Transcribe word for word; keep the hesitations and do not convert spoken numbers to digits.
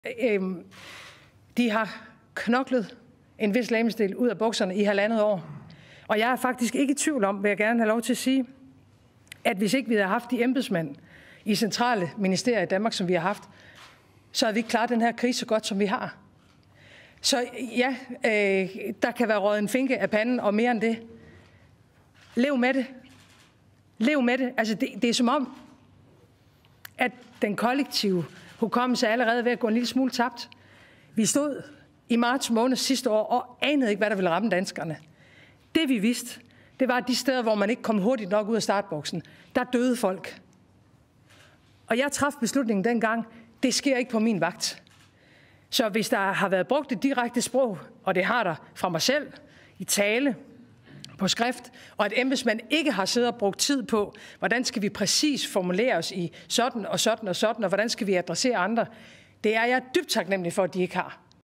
Øhm, de har knoklet en vis legemsdel ud af bukserne i halvandet år. Og jeg er faktisk ikke i tvivl om, vil jeg gerne have lov til at sige, at hvis ikke vi havde haft de embedsmænd i centrale ministerier i Danmark, som vi har haft, så havde vi ikke klaret den her krise så godt, som vi har. Så ja, øh, der kan være røget en finke af panden og mere end det. Lev med det. Lev med det. Altså, det, det er som om, at den kollektive hukommelse er allerede ved at gå en lille smule tabt. Vi stod i marts måned sidste år og anede ikke, hvad der ville ramme danskerne. Det vi vidste, det var, at de steder, hvor man ikke kom hurtigt nok ud af startboksen, der døde folk. Og jeg traf beslutningen dengang, det sker ikke på min vagt. Så hvis der har været brugt et direkte sprog, og det har der fra mig selv, i tale, på skrift, og at embedsmænd ikke har siddet og brugt tid på, hvordan skal vi præcis formulere os i sådan og sådan og sådan, og hvordan skal vi adressere andre, det er jeg dybt taknemmelig for, at de ikke har.